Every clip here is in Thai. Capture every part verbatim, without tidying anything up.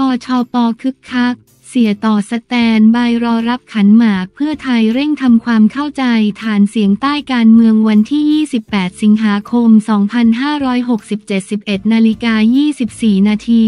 ชป.คึกคักเสียต่อสแตนบายรอรับขันหมากเพื่อไทยเร่งทำความเข้าใจฐานเสียงใต้การเมืองวันที่ยี่สิบแปดสิงหาคมสองพันห้าร้อยหกสิบเจ็ด สิบเอ็ดนาฬิกายี่สิบสี่นาที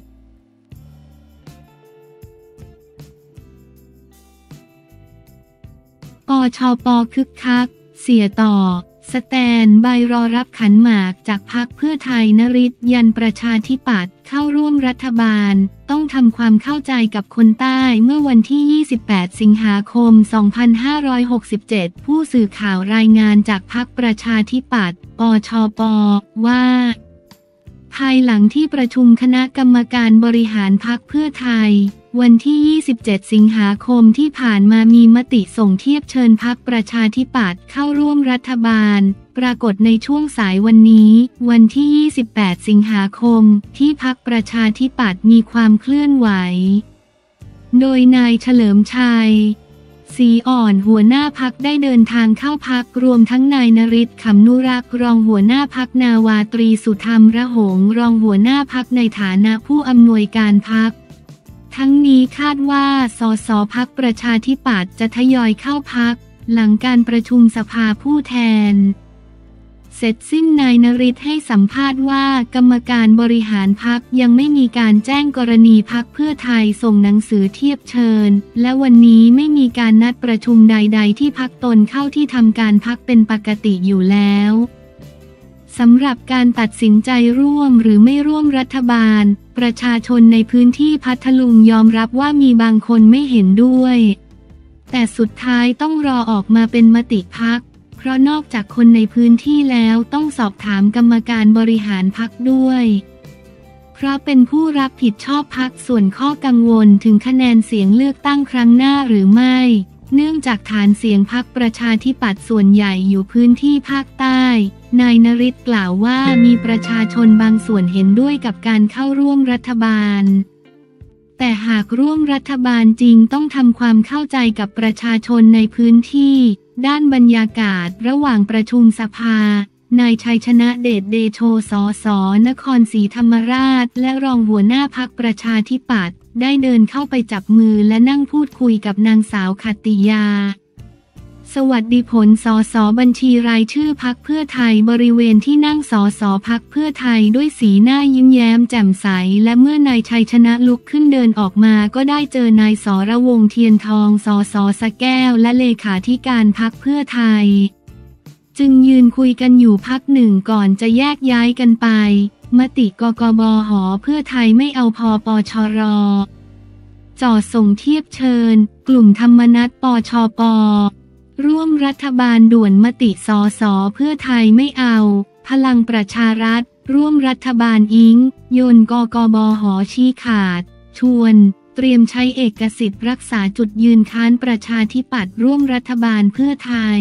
ปชป.คึกคักเสียต่อสแตนบายรอรับขันหมากจากพรรคเพื่อไทยนฤทธิ์ยันประชาธิปัตย์เข้าร่วมรัฐบาลต้องทำความเข้าใจกับคนใต้เมื่อวันที่ยี่สิบแปดสิงหาคมสองพันห้าร้อยหกสิบเจ็ดผู้สื่อข่าวรายงานจากพรรคประชาธิปัตย์ปชป.ว่าภายหลังที่ประชุมคณะกรรมการบริหารพรรคเพื่อไทยวันที่ยี่สิบเจ็ดสิงหาคมที่ผ่านมามีมติส่งเทียบเชิญพรรคประชาธิปัตย์เข้าร่วมรัฐบาลปรากฏในช่วงสายวันนี้วันที่ยี่สิบแปดสิงหาคมที่พรรคประชาธิปัตย์มีความเคลื่อนไหวโดยนายเฉลิมชัยศรีอ่อนหัวหน้าพรรคได้เดินทางเข้าพรรครวมทั้งนายนฤทธิ์ขำนุรักษ์รองหัวหน้าพรรคนาวาตรีสุธรรมระหงส์รองหัวหน้าพรรคในฐานะผู้อำนวยการพรรคทั้งนี้คาดว่าสสพรรคประชาธิปัตย์จะทยอยเข้าพรรคหลังการประชุมสภาผู้แทนเสร็จสิ้นนายนฤทธิ์ให้สัมภาษณ์ว่ากรรมการบริหารพรรคยังไม่มีการแจ้งกรณีพรรคเพื่อไทยส่งหนังสือเทียบเชิญและวันนี้ไม่มีการนัดประชุมใดๆที่พรรคตนเข้าที่ทำการพรรคเป็นปกติอยู่แล้วสำหรับการตัดสินใจร่วมหรือไม่ร่วมรัฐบาลประชาชนในพื้นที่พัทลุงยอมรับว่ามีบางคนไม่เห็นด้วยแต่สุดท้ายต้องรอออกมาเป็นมติพรรคเพราะนอกจากคนในพื้นที่แล้วต้องสอบถามกรรมการบริหารพรรคด้วยเพราะเป็นผู้รับผิดชอบพรรคส่วนข้อกังวลถึงคะแนนเสียงเลือกตั้งครั้งหน้าหรือไม่เนื่องจากฐานเสียงพรรคประชาธิปัตย์ส่วนใหญ่อยู่พื้นที่ภาคใต้นายนฤทธิ์กล่าวว่ามีประชาชนบางส่วนเห็นด้วยกับการเข้าร่วมรัฐบาลแต่หากร่วมรัฐบาลจริงต้องทำความเข้าใจกับประชาชนในพื้นที่ด้านบรรยากาศระหว่างประชุมสภานายชัยชนะเดชเดโชสสนครศรีธรรมราชและรองหัวหน้าพรรคประชาธิปัตย์ได้เดินเข้าไปจับมือและนั่งพูดคุยกับนางสาวขัตติยาสวัสดิผลสสบัญชีรายชื่อพรรคเพื่อไทยบริเวณที่นั่งสสพรรคเพื่อไทยด้วยสีหน้ายิ้มแย้มแจ่มใสและเมื่อนายชัยชนะลุกขึ้นเดินออกมาก็ได้เจอนายสรวงศ์เทียนทองสสสระแก้วและเลขาธิการพรรคเพื่อไทยจึงยืนคุยกันอยู่พักหนึ่งก่อนจะแยกย้ายกันไปมติกกบหเพื่อไทยไม่เอาพปชรจ่อส่งเทียบเชิญกลุ่มธรรมนัสปชปร่วมรัฐบาลด่วนมติสสเพื่อไทยไม่เอาพลังประชารัฐร่วมรัฐบาลอิงโยนกกบหชี้ขาดชวนเตรียมใช้เอกสิทธิ์รักษาจุดยืนค้านประชาธิปัตย์ร่วมรัฐบาลเพื่อไทย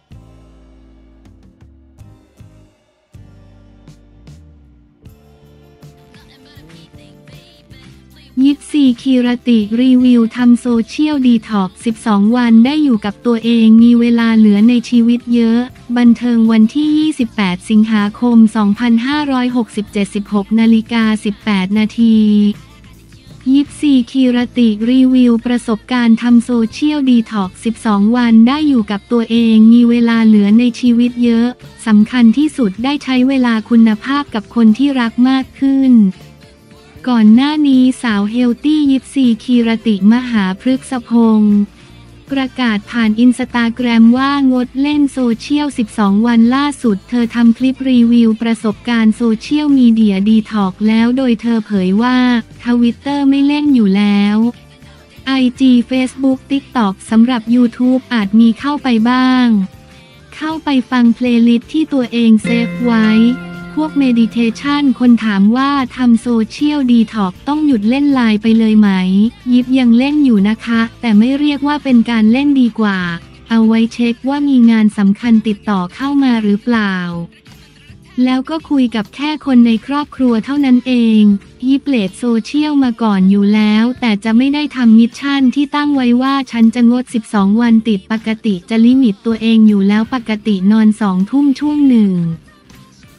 ยิปซีคีรติรีวิวทำโซเชียลดีท็อกซ์สิบสองวันได้อยู่กับตัวเองมีเวลาเหลือในชีวิตเยอะบันเทิงวันที่ยี่สิบแปดสิงหาคมสองพันห้าร้อยหกสิบเจ็ด สิบหกนาฬิกาสิบแปดนาทียิปซีคีรติรีวิวประสบการณ์ทำโซเชียลดีท็อกซ์สิบสองวันได้อยู่กับตัวเองมีเวลาเหลือในชีวิตเยอะสำคัญที่สุดได้ใช้เวลาคุณภาพกับคนที่รักมากขึ้นก่อนหน้านี้สาวเฮลตี้ยิปซีคีรติมหาพฤกษพงศ์ประกาศผ่านอินสตาแกรมว่างดเล่นโซเชียลสิบสองวันล่าสุดเธอทำคลิปรีวิวประสบการณ์โซเชียลมีเดียดีท็อกซ์แล้วโดยเธอเผยว่าทวิตเตอร์ไม่เล่นอยู่แล้ว ไอ จี เฟซบุ๊ก ติ๊กต็อก สำหรับ ยูทูบ อาจมีเข้าไปบ้างเข้าไปฟังเพลย์ลิสต์ที่ตัวเองเซฟไว้พวกเมดิเทชันคนถามว่าทำโซเชียลดีท็อกซ์ต้องหยุดเล่นไลน์ไปเลยไหมยิบยังเล่นอยู่นะคะแต่ไม่เรียกว่าเป็นการเล่นดีกว่าเอาไว้เช็คว่ามีงานสำคัญติดต่อเข้ามาหรือเปล่าแล้วก็คุยกับแค่คนในครอบครัวเท่านั้นเองยิบเลดโซเชียลมาก่อนอยู่แล้วแต่จะไม่ได้ทำมิชชั่นที่ตั้งไว้ว่าฉันจะงดสิบสองวันติดปกติจะลิมิตตัวเองอยู่แล้วปกตินอนสองทุ่มช่วงหนึ่ง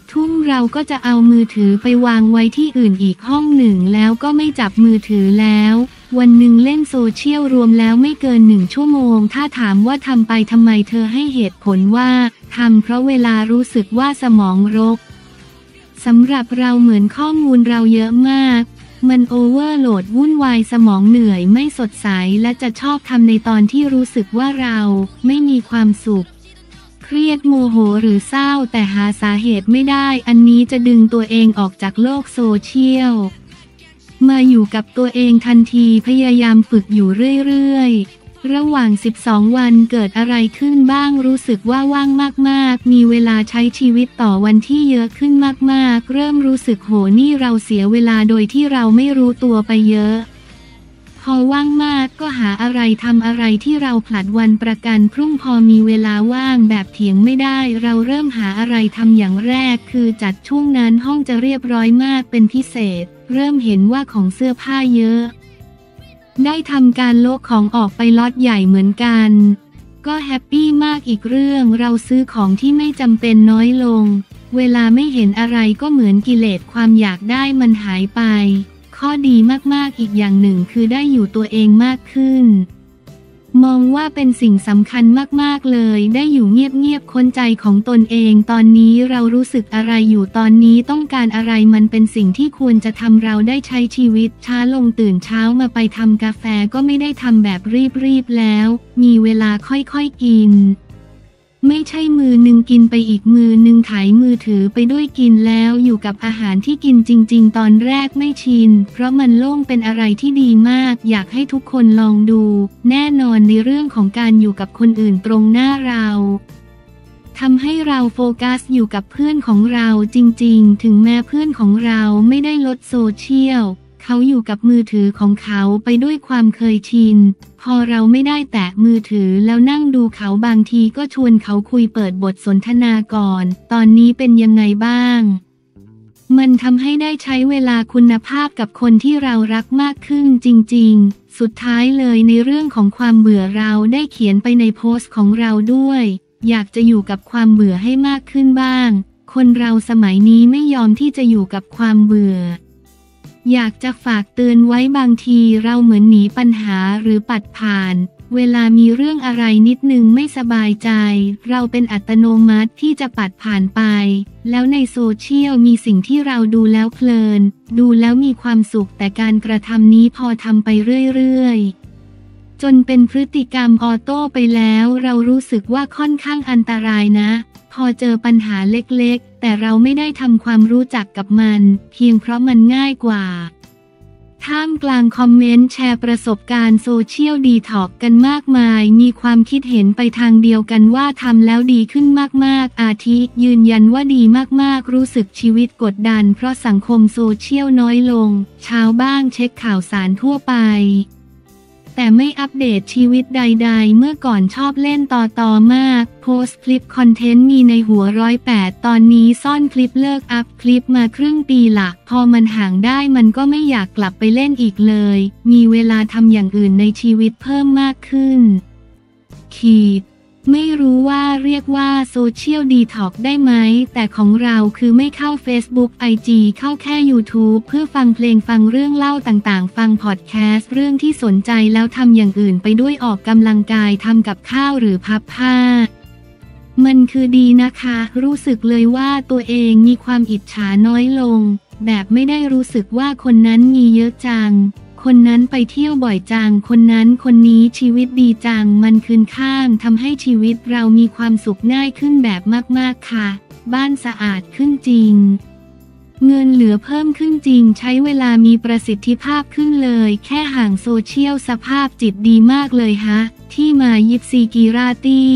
ทุ่มเราก็จะเอามือถือไปวางไว้ที่อื่นอีกห้องหนึ่งแล้วก็ไม่จับมือถือแล้ววันหนึ่งเล่นโซเชียลรวมแล้วไม่เกินหนึ่งชั่วโมงถ้าถามว่าทำไปทำไมเธอให้เหตุผลว่าทำเพราะเวลารู้สึกว่าสมองรกสำหรับเราเหมือนข้อมูลเราเยอะมากมันโอเวอร์โหลดวุ่นวายสมองเหนื่อยไม่สดใสและจะชอบทำในตอนที่รู้สึกว่าเราไม่มีความสุขเครียดโมโหหรือเศร้าแต่หาสาเหตุไม่ได้อันนี้จะดึงตัวเองออกจากโลกโซเชียลมาอยู่กับตัวเองทันทีพยายามฝึกอยู่เรื่อยๆระหว่างสิบสองวันเกิดอะไรขึ้นบ้างรู้สึกว่าว่างมากๆมีเวลาใช้ชีวิตต่อวันที่เยอะขึ้นมากๆเริ่มรู้สึกโหนี่เราเสียเวลาโดยที่เราไม่รู้ตัวไปเยอะพอว่างมากก็หาอะไรทำอะไรที่เราผลัดวันประกันพรุ่งพอมีเวลาว่างแบบเถียงไม่ได้เราเริ่มหาอะไรทำอย่างแรกคือจัดช่วงนั้นห้องจะเรียบร้อยมากเป็นพิเศษเริ่มเห็นว่าของเสื้อผ้าเยอะได้ทำการโละของออกไปล็อตใหญ่เหมือนกันก็แฮปปี้มากอีกเรื่องเราซื้อของที่ไม่จำเป็นน้อยลงเวลาไม่เห็นอะไรก็เหมือนกิเลสความอยากได้มันหายไปข้อดีมากๆอีกอย่างหนึ่งคือได้อยู่ตัวเองมากขึ้นมองว่าเป็นสิ่งสำคัญมากๆเลยได้อยู่เงียบๆค้นใจของตนเองตอนนี้เรารู้สึกอะไรอยู่ตอนนี้ต้องการอะไรมันเป็นสิ่งที่ควรจะทำเราได้ใช้ชีวิตช้าลงตื่นเช้ามาไปทำกาแฟก็ไม่ได้ทำแบบรีบๆแล้วมีเวลาค่อยๆกินไม่ใช่มือหนึ่งกินไปอีกมือหนึ่งถ่ายมือถือไปด้วยกินแล้วอยู่กับอาหารที่กินจริงๆตอนแรกไม่ชินเพราะมันโล่งเป็นอะไรที่ดีมากอยากให้ทุกคนลองดูแน่นอนในเรื่องของการอยู่กับคนอื่นตรงหน้าเราทำให้เราโฟกัสอยู่กับเพื่อนของเราจริงๆถึงแม้เพื่อนของเราไม่ได้ลดโซเชียลเขาอยู่กับมือถือของเขาไปด้วยความเคยชินพอเราไม่ได้แตะมือถือแล้วนั่งดูเขาบางทีก็ชวนเขาคุยเปิดบทสนทนาก่อนตอนนี้เป็นยังไงบ้างมันทำให้ได้ใช้เวลาคุณภาพกับคนที่เรารักมากขึ้นจริงๆสุดท้ายเลยในเรื่องของความเบื่อเราได้เขียนไปในโพสต์ของเราด้วยอยากจะอยู่กับความเบื่อให้มากขึ้นบ้างคนเราสมัยนี้ไม่ยอมที่จะอยู่กับความเบื่ออยากจะฝากเตือนไว้บางทีเราเหมือนหนีปัญหาหรือปัดผ่านเวลามีเรื่องอะไรนิดนึงไม่สบายใจเราเป็นอัตโนมัติที่จะปัดผ่านไปแล้วในโซเชียลมีสิ่งที่เราดูแล้วเพลินดูแล้วมีความสุขแต่การกระทำนี้พอทำไปเรื่อยๆจนเป็นพฤติกรรมออโต้ไปแล้วเรารู้สึกว่าค่อนข้างอันตรายนะพอเจอปัญหาเล็กๆแต่เราไม่ได้ทำความรู้จักกับมันเพียงเพราะมันง่ายกว่าท่ามกลางคอมเมนต์แชร์ประสบการณ์โซเชียลดีท็อกกันมากมายมีความคิดเห็นไปทางเดียวกันว่าทำแล้วดีขึ้นมากๆอาทิยืนยันว่าดีมากๆรู้สึกชีวิตกดดันเพราะสังคมโซเชียลน้อยลงเช้าบ้างเช็คข่าวสารทั่วไปแต่ไม่อัปเดตชีวิตใดๆเมื่อก่อนชอบเล่นต่อต่อมากโพสต์คลิปคอนเทนต์มีในหัวร้อยแปดตอนนี้ซ่อนคลิปเลิกอัพคลิปมาครึ่งปีละพอมันห่างได้มันก็ไม่อยากกลับไปเล่นอีกเลยมีเวลาทำอย่างอื่นในชีวิตเพิ่มมากขึ้นขีดไม่รู้ว่าเรียกว่าโซเชียลดีท็อกได้ไหมแต่ของเราคือไม่เข้า Facebook ไอ จี เข้าแค่ YouTube เพื่อฟังเพลงฟังเรื่องเล่าต่างๆฟังพอดแคสต์เรื่องที่สนใจแล้วทำอย่างอื่นไปด้วยออกกำลังกายทำกับข้าวหรือพับผ้ามันคือดีนะคะรู้สึกเลยว่าตัวเองมีความอิจฉาน้อยลงแบบไม่ได้รู้สึกว่าคนนั้นมีเยอะจังคนนั้นไปเที่ยวบ่อยจังคนนั้นคนนี้ชีวิตดีจังมันคืนข้างทำให้ชีวิตเรามีความสุขง่ายขึ้นแบบมากๆค่ะบ้านสะอาดขึ้นจริงเงินเหลือเพิ่มขึ้นจริงใช้เวลามีประสิทธิภาพขึ้นเลยแค่ห่างโซเชียลสภาพจิตดีมากเลยฮะที่มายิปซีกีราตี้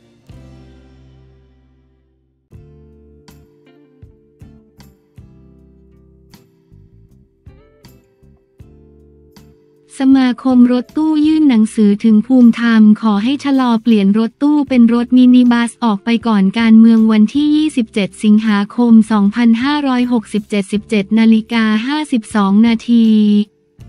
สมาคมรถตู้ยื่นหนังสือถึงภูมิธรรมขอให้ชะลอเปลี่ยนรถตู้เป็นรถมินิบัสออกไปก่อนการเมืองวันที่ยี่สิบเจ็ดสิงหาคมสองพันห้าร้อยหกสิบเจ็ด สิบเจ็ดนาฬิกาห้าสิบสองนาที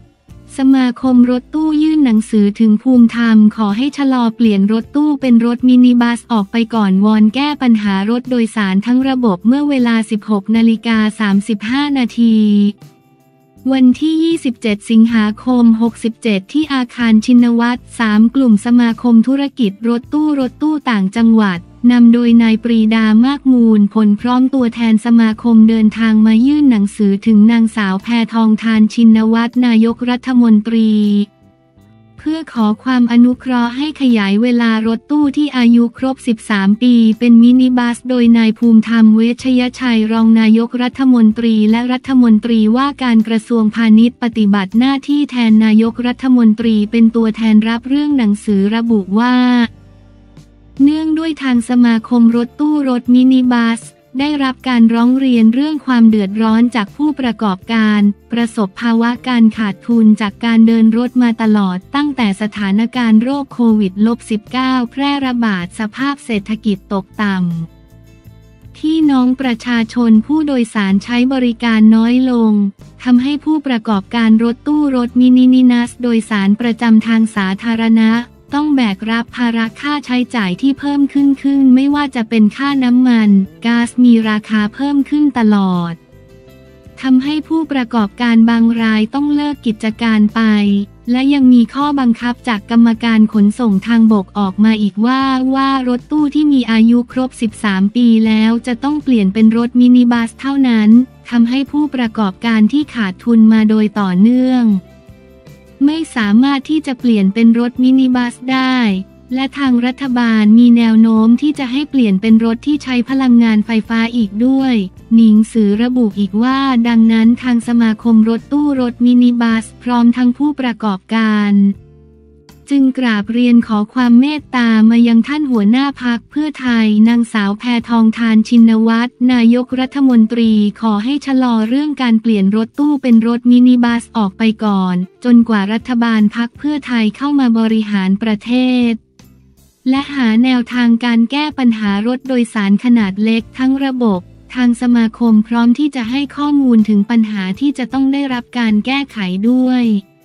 สมาคมรถตู้ยื่นหนังสือถึงภูมิธรรมขอให้ชะลอเปลี่ยนรถตู้เป็นรถมินิบัสออกไปก่อนวอนแก้ปัญหารถโดยสารทั้งระบบเมื่อเวลา สิบหกนาฬิกาสามสิบห้า นาที วันที่ ยี่สิบเจ็ด สิงหาคม หกสิบเจ็ด ที่อาคารชินวัตร สาม กลุ่มสมาคมธุรกิจรถตู้รถตู้ต่างจังหวัดนำโดยนายปรีดามากมูลผลพร้อมตัวแทนสมาคมเดินทางมายื่นหนังสือถึงนางสาวแพทองธารชินวัตรนายกรัฐมนตรีเพื่อขอความอนุเคราะห์ให้ขยายเวลารถตู้ที่อายุครบ สิบสาม ปีเป็นมินิบัสโดยนายภูมิธรรมเวชยชัยรองนายกรัฐมนตรีและรัฐมนตรีว่าการกระทรวงพาณิชย์ปฏิบัติหน้าที่แทนนายกรัฐมนตรีเป็นตัวแทนรับเรื่องหนังสือระบุว่าเนื่องด้วยทางสมาคมรถตู้รถมินิบัสได้รับการร้องเรียนเรื่องความเดือดร้อนจากผู้ประกอบการประสบภาวะการขาดทุนจากการเดินรถมาตลอดตั้งแต่สถานการณ์โรคโควิด สิบเก้า แพร่ระบาดสภาพเศรษฐกิจตกต่ำที่น้องประชาชนผู้โดยสารใช้บริการน้อยลงทำให้ผู้ประกอบการรถตู้รถมินิบัสโดยสารประจำทางสาธารณะต้องแบกรับภาระค่าใช้จ่ายที่เพิ่มขึ้นขึ้นไม่ว่าจะเป็นค่าน้ำมันก๊าซมีราคาเพิ่มขึ้นตลอดทำให้ผู้ประกอบการบางรายต้องเลิกกิจการไปและยังมีข้อบังคับจากกรรมการขนส่งทางบกออกมาอีกว่าว่ารถตู้ที่มีอายุครบ สิบสาม ปีแล้วจะต้องเปลี่ยนเป็นรถมินิบัสเท่านั้นทำให้ผู้ประกอบการที่ขาดทุนมาโดยต่อเนื่องไม่สามารถที่จะเปลี่ยนเป็นรถมินิบัสได้และทางรัฐบาลมีแนวโน้มที่จะให้เปลี่ยนเป็นรถที่ใช้พลังงานไฟฟ้าอีกด้วยหนิงสือระบุอีกว่าดังนั้นทางสมาคมรถตู้รถมินิบัสพร้อมทั้งผู้ประกอบการจึงกราบเรียนขอความเมตตามายังท่านหัวหน้าพรรคเพื่อไทยนางสาวแพทองธารชินวัตรนายกรัฐมนตรีขอให้ชะลอเรื่องการเปลี่ยนรถตู้เป็นรถมินิบัสออกไปก่อนจนกว่ารัฐบาลพรรคเพื่อไทยเข้ามาบริหารประเทศและหาแนวทางการแก้ปัญหารถโดยสารขนาดเล็กทั้งระบบทางสมาคมพร้อมที่จะให้ข้อมูลถึงปัญหาที่จะต้องได้รับการแก้ไขด้วย